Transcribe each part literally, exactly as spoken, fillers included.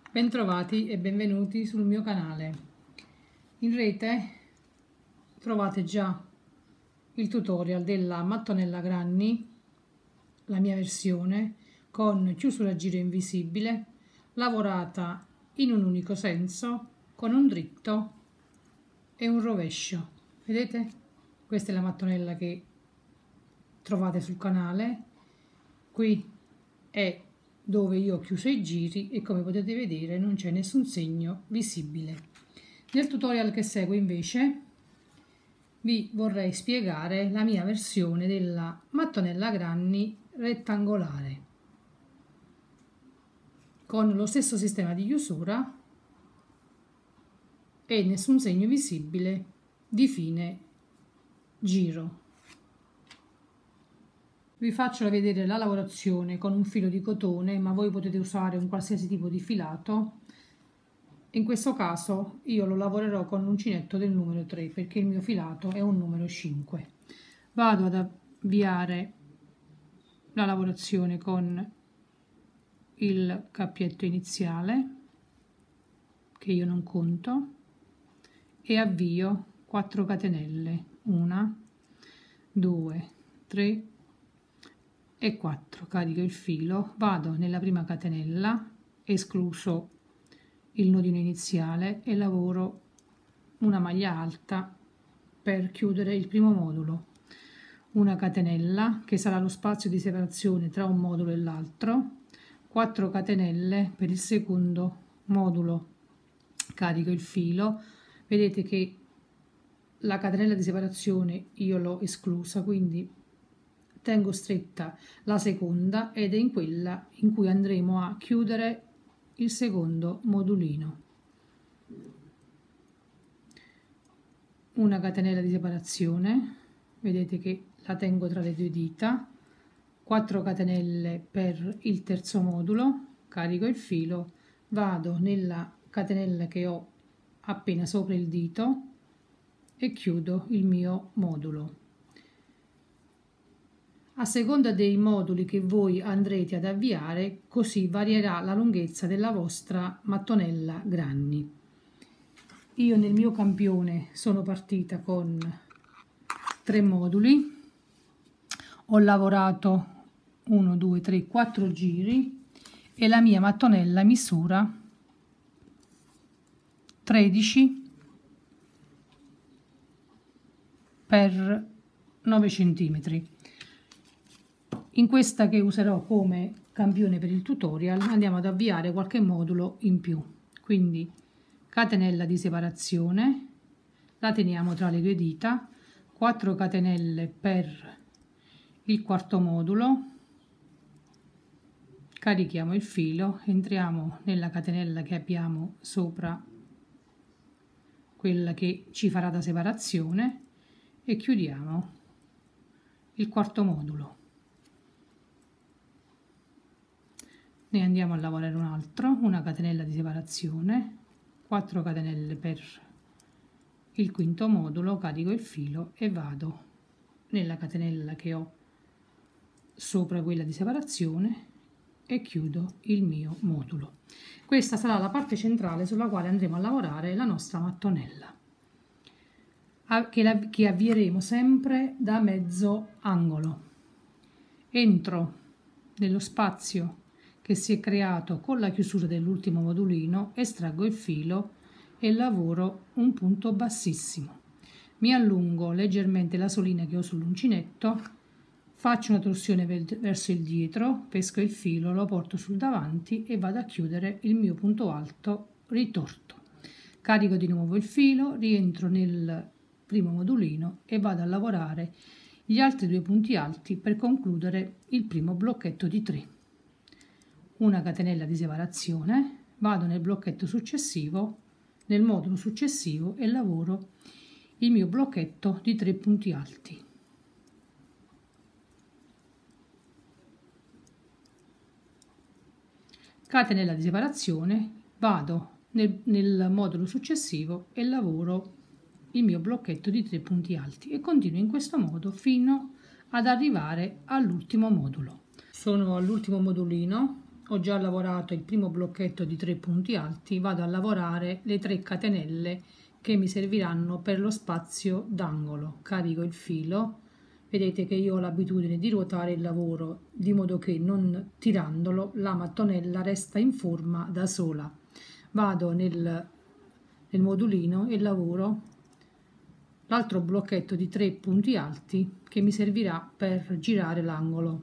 Bentrovati e benvenuti sul mio canale. In rete trovate già il tutorial della mattonella Granny, la mia versione, con chiusura a giro invisibile, lavorata in un unico senso, con un dritto e un rovescio. Vedete? Questa è la mattonella che trovate sul canale. Qui è dove io ho chiuso i giri e come potete vedere non c'è nessun segno visibile. Nel tutorial che segue invece vi vorrei spiegare la mia versione della mattonella Granny rettangolare con lo stesso sistema di chiusura e nessun segno visibile di fine giro. Vi faccio vedere la lavorazione con un filo di cotone, ma voi potete usare un qualsiasi tipo di filato. In questo caso io lo lavorerò con l'uncinetto del numero tre perché il mio filato è un numero cinque. Vado ad avviare la lavorazione con il cappietto iniziale, che io non conto, e avvio quattro catenelle, una, due, tre e quattro. Carico il filo, vado nella prima catenella, escluso il nodino iniziale, e lavoro una maglia alta per chiudere il primo modulo, una catenella che sarà lo spazio di separazione tra un modulo e l'altro, quattro catenelle per il secondo modulo. Carico il filo, vedete che la catenella di separazione io l'ho esclusa, quindi tengo stretta la seconda ed è in quella in cui andremo a chiudere il secondo modulino. Una catenella di separazione, vedete che la tengo tra le due dita, quattro catenelle per il terzo modulo, carico il filo, vado nella catenella che ho appena sopra il dito e chiudo il mio modulo. A seconda dei moduli che voi andrete ad avviare, così varierà la lunghezza della vostra mattonella Granny. Io nel mio campione sono partita con tre moduli, ho lavorato uno, due, tre, quattro giri e la mia mattonella misura tredici per nove centimetri. In questa che userò come campione per il tutorial andiamo ad avviare qualche modulo in più, quindi catenella di separazione, la teniamo tra le due dita, quattro catenelle per il quarto modulo, carichiamo il filo, entriamo nella catenella che abbiamo sopra quella che ci farà da separazione e chiudiamo il quarto modulo. Ne andiamo a lavorare un altro, una catenella di separazione, quattro catenelle per il quinto modulo, carico il filo e vado nella catenella che ho sopra quella di separazione e chiudo il mio modulo. Questa sarà la parte centrale sulla quale andremo a lavorare la nostra mattonella, che, la, che avvieremo sempre da mezzo angolo. Entro nello spazio che si è creato con la chiusura dell'ultimo modulino, estraggo il filo e lavoro un punto bassissimo. Mi allungo leggermente la solina che ho sull'uncinetto, faccio una torsione verso il dietro, pesco il filo, lo porto sul davanti e vado a chiudere il mio punto alto ritorto. Carico di nuovo il filo, rientro nel primo modulino e vado a lavorare gli altri due punti alti per concludere il primo blocchetto di tre. Una catenella di separazione, vado nel blocchetto successivo, nel modulo successivo e lavoro il mio blocchetto di tre punti alti. Catenella di separazione, vado nel, nel modulo successivo e lavoro il mio blocchetto di tre punti alti e continuo in questo modo fino ad arrivare all'ultimo modulo. Sono all'ultimo modulino, ho già lavorato il primo blocchetto di tre punti alti, vado a lavorare le tre catenelle che mi serviranno per lo spazio d'angolo. Carico il filo, vedete che io ho l'abitudine di ruotare il lavoro di modo che non tirandolo la mattonella resta in forma da sola. Vado nel, nel modulino e lavoro l'altro blocchetto di tre punti alti che mi servirà per girare l'angolo.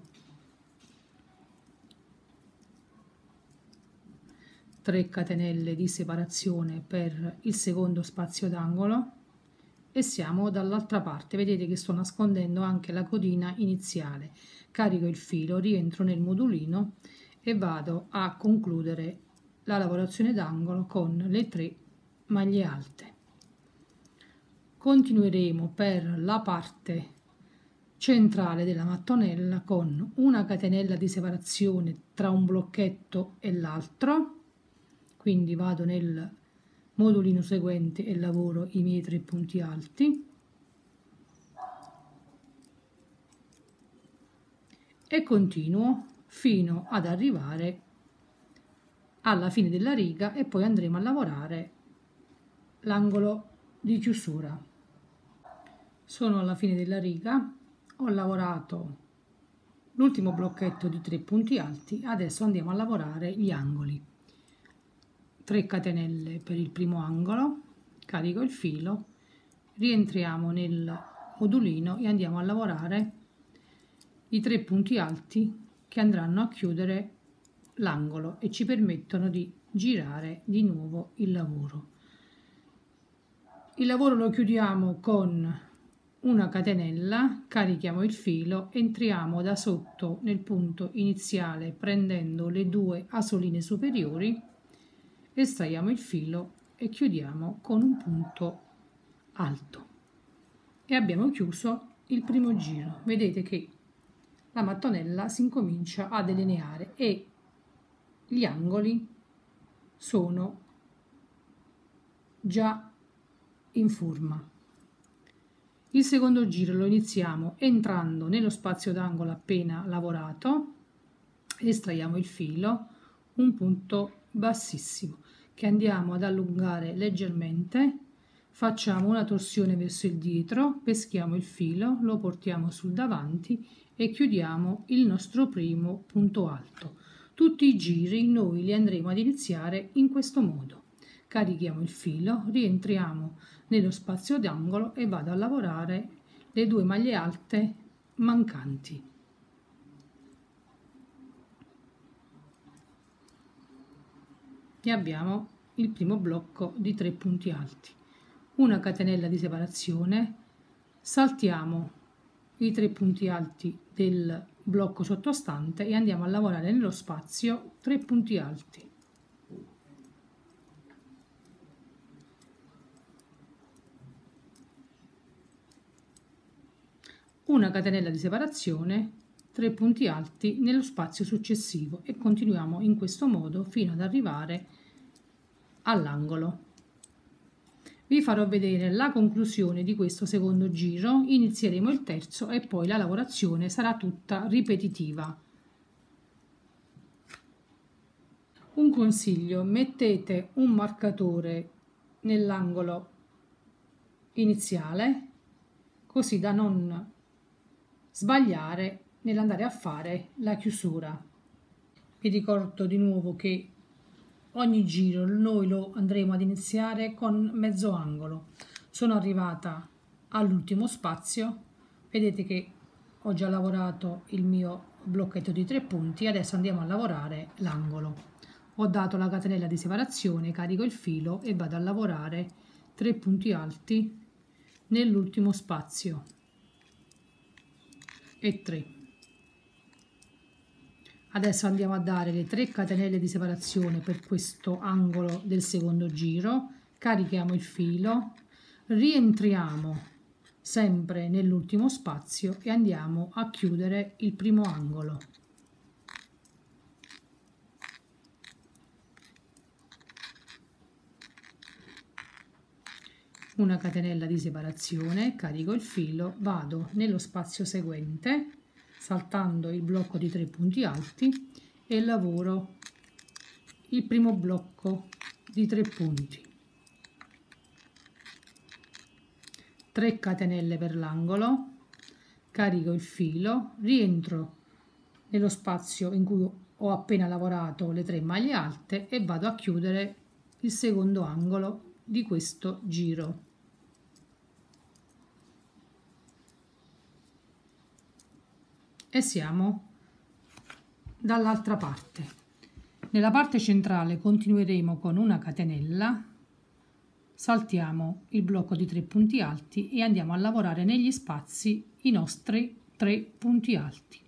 tre catenelle di separazione per il secondo spazio d'angolo e siamo dall'altra parte. Vedete che sto nascondendo anche la codina iniziale. Carico il filo, rientro nel modulino e vado a concludere la lavorazione d'angolo con le tre maglie alte. Continueremo per la parte centrale della mattonella con una catenella di separazione tra un blocchetto e l'altro. Quindi vado nel modulino seguente e lavoro i miei tre punti alti e continuo fino ad arrivare alla fine della riga e poi andremo a lavorare l'angolo di chiusura. Sono alla fine della riga, ho lavorato l'ultimo blocchetto di tre punti alti, adesso andiamo a lavorare gli angoli. tre catenelle per il primo angolo, carico il filo, rientriamo nel modulino e andiamo a lavorare i tre punti alti che andranno a chiudere l'angolo e ci permettono di girare di nuovo il lavoro. Il lavoro lo chiudiamo con una catenella, carichiamo il filo, entriamo da sotto nel punto iniziale prendendo le due asoline superiori, estraiamo il filo e chiudiamo con un punto alto e abbiamo chiuso il primo giro. Vedete che la mattonella si incomincia a delineare e gli angoli sono già in forma. Il secondo giro lo iniziamo entrando nello spazio d'angolo appena lavorato, estraiamo il filo, un punto bassissimo che andiamo ad allungare leggermente, facciamo una torsione verso il dietro, peschiamo il filo, lo portiamo sul davanti e chiudiamo il nostro primo punto alto. Tutti i giri noi li andremo ad iniziare in questo modo. Carichiamo il filo, rientriamo nello spazio d'angolo e vado a lavorare le due maglie alte mancanti. E abbiamo il primo blocco di tre punti alti, una catenella di separazione, saltiamo i tre punti alti del blocco sottostante e andiamo a lavorare nello spazio tre punti alti. Una catenella di separazione, tre punti alti nello spazio successivo e continuiamo in questo modo fino ad arrivare all'angolo. Vi farò vedere la conclusione di questo secondo giro, inizieremo il terzo e poi la lavorazione sarà tutta ripetitiva. Un consiglio: mettete un marcatore nell'angolo iniziale così da non sbagliare nell'andare a fare la chiusura. Vi ricordo di nuovo che ogni giro noi lo andremo ad iniziare con mezzo angolo. Sono arrivata all'ultimo spazio, vedete che ho già lavorato il mio blocchetto di tre punti, adesso andiamo a lavorare l'angolo. Ho dato la catenella di separazione, carico il filo e vado a lavorare tre punti alti nell'ultimo spazio e tre. Adesso andiamo a dare le tre catenelle di separazione per questo angolo del secondo giro, carichiamo il filo, rientriamo sempre nell'ultimo spazio e andiamo a chiudere il primo angolo. Una catenella di separazione, carico il filo, vado nello spazio seguente saltando il blocco di tre punti alti e lavoro il primo blocco di tre punti, tre catenelle per l'angolo, carico il filo, rientro nello spazio in cui ho appena lavorato le tre maglie alte e vado a chiudere il secondo angolo di questo giro. E siamo dall'altra parte. Nella parte centrale continueremo con una catenella, saltiamo il blocco di tre punti alti e andiamo a lavorare negli spazi i nostri tre punti alti.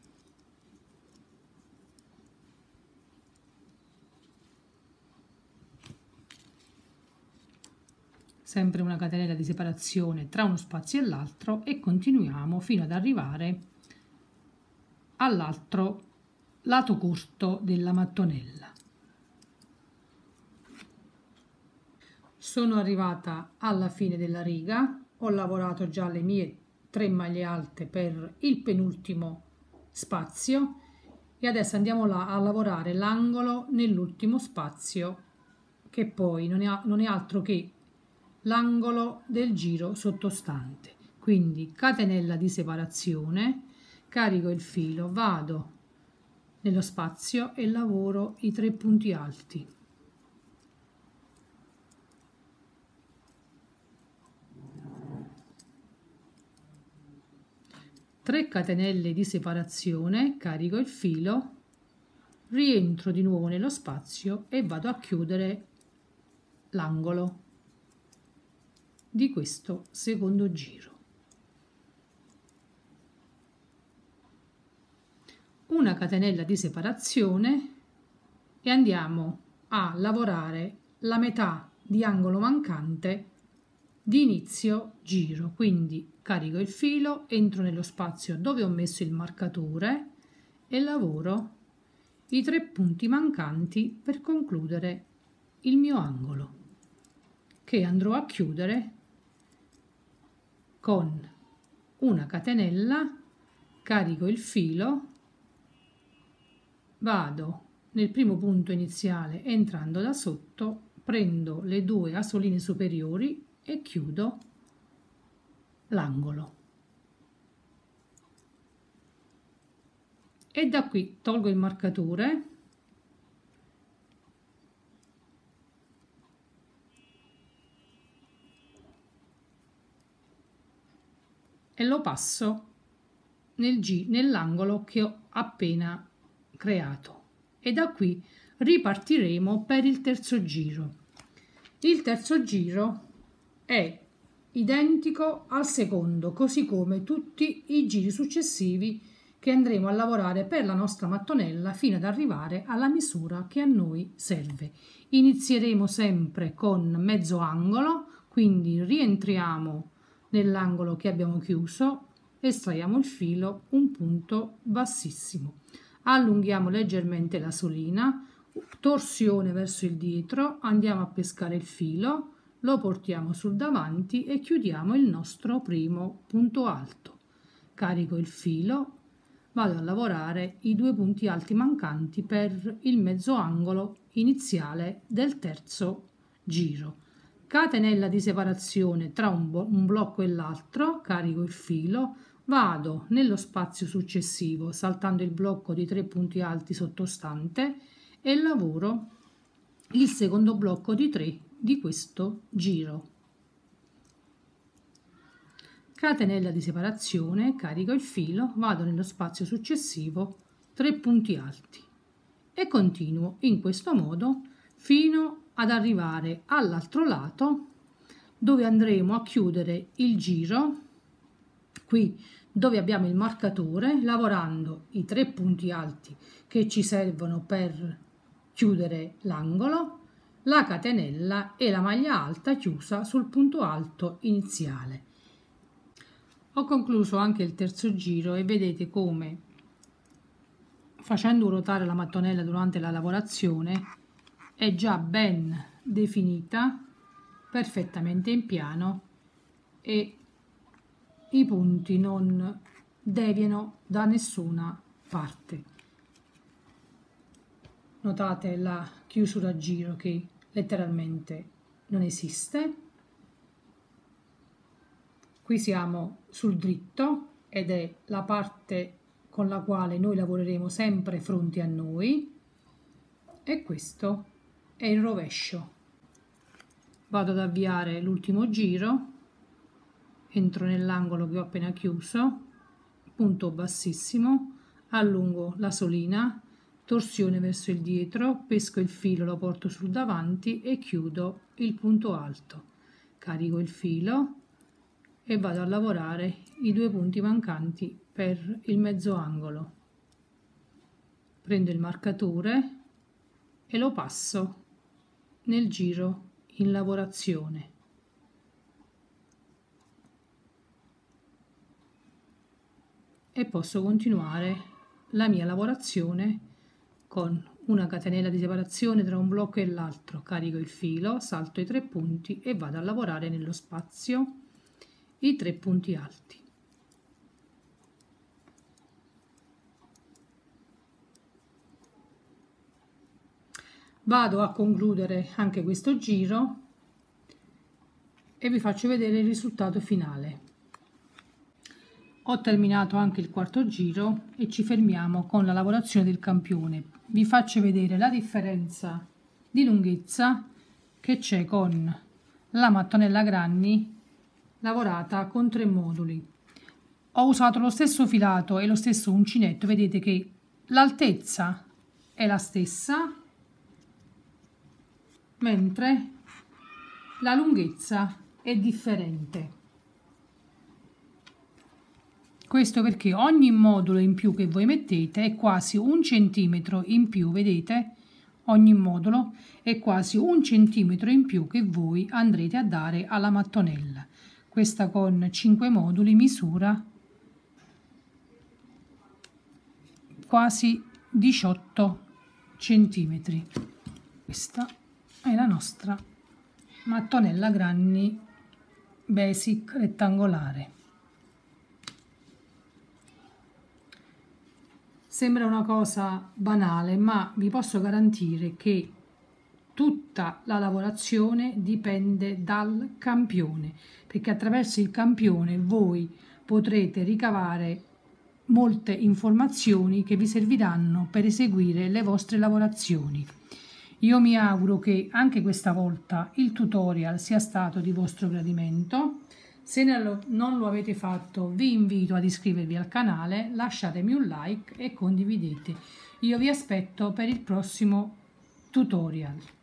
Sempre una catenella di separazione tra uno spazio e l'altro e continuiamo fino ad arrivare all'altro lato corto della mattonella. Sono arrivata alla fine della riga, ho lavorato già le mie tre maglie alte per il penultimo spazio e adesso andiamo là a lavorare l'angolo nell'ultimo spazio, che poi non è, non è altro che l'angolo del giro sottostante. Quindi catenella di separazione, carico il filo, vado nello spazio e lavoro i tre punti alti. tre catenelle di separazione, carico il filo, rientro di nuovo nello spazio e vado a chiudere l'angolo di questo secondo giro. Una catenella di separazione e andiamo a lavorare la metà di angolo mancante di inizio giro. Quindi carico il filo, entro nello spazio dove ho messo il marcatore e lavoro i tre punti mancanti per concludere il mio angolo, che andrò a chiudere con una catenella, carico il filo, vado nel primo punto iniziale entrando da sotto, prendo le due asoline superiori e chiudo l'angolo. E da qui tolgo il marcatore e lo passo nel G nell'angolo che ho appena creato e da qui ripartiremo per il terzo giro. Il terzo giro è identico al secondo, così come tutti i giri successivi che andremo a lavorare per la nostra mattonella fino ad arrivare alla misura che a noi serve. Inizieremo sempre con mezzo angolo, quindi rientriamo nell'angolo che abbiamo chiuso, estraiamo il filo, un punto bassissimo, allunghiamo leggermente la solina, torsione verso il dietro, andiamo a pescare il filo, lo portiamo sul davanti e chiudiamo il nostro primo punto alto. Carico il filo, vado a lavorare i due punti alti mancanti per il mezzo angolo iniziale del terzo giro. Catenella di separazione tra un, un blocco e l'altro, carico il filo, vado nello spazio successivo saltando il blocco di tre punti alti sottostante e lavoro il secondo blocco di tre di questo giro. Catenella di separazione, carico il filo, vado nello spazio successivo, tre punti alti e continuo in questo modo fino ad arrivare all'altro lato dove andremo a chiudere il giro, qui dove abbiamo il marcatore, lavorando i tre punti alti che ci servono per chiudere l'angolo, la catenella e la maglia alta chiusa sul punto alto iniziale. Ho concluso anche il terzo giro e vedete come, facendo ruotare la mattonella durante la lavorazione, è già ben definita, perfettamente in piano e i punti non deviano da nessuna parte. notate la chiusura a giro che letteralmente non esiste. Qui siamo sul dritto ed è la parte con la quale noi lavoreremo sempre fronte a noi, e questo è il rovescio. Vado ad avviare l'ultimo giro, entro nell'angolo che ho appena chiuso, punto bassissimo, allungo la solina, torsione verso il dietro, pesco il filo, lo porto sul davanti e chiudo il punto alto. Carico il filo e vado a lavorare i due punti mancanti per il mezzo angolo. Prendo il marcatore e lo passo nel giro in lavorazione. E posso continuare la mia lavorazione con una catenella di separazione tra un blocco e l'altro. Carico il filo, salto i tre punti e vado a lavorare nello spazio i tre punti alti. Vado a concludere anche questo giro e vi faccio vedere il risultato finale. Ho terminato anche il quarto giro e ci fermiamo con la lavorazione del campione. Vi faccio vedere la differenza di lunghezza che c'è con la mattonella Granny lavorata con tre moduli. Ho usato lo stesso filato e lo stesso uncinetto, vedete che l'altezza è la stessa, mentre la lunghezza è differente. Questo perché ogni modulo in più che voi mettete è quasi un centimetro in più, vedete? Ogni modulo è quasi un centimetro in più che voi andrete a dare alla mattonella. Questa con cinque moduli misura quasi diciotto centimetri. Questa è la nostra mattonella Granny Basic rettangolare. Sembra una cosa banale, ma vi posso garantire che tutta la lavorazione dipende dal campione, perché attraverso il campione voi potrete ricavare molte informazioni che vi serviranno per eseguire le vostre lavorazioni. Io mi auguro che anche questa volta il tutorial sia stato di vostro gradimento. Se non lo avete fatto, vi invito ad iscrivervi al canale, lasciatemi un like e condividete. Io vi aspetto per il prossimo tutorial.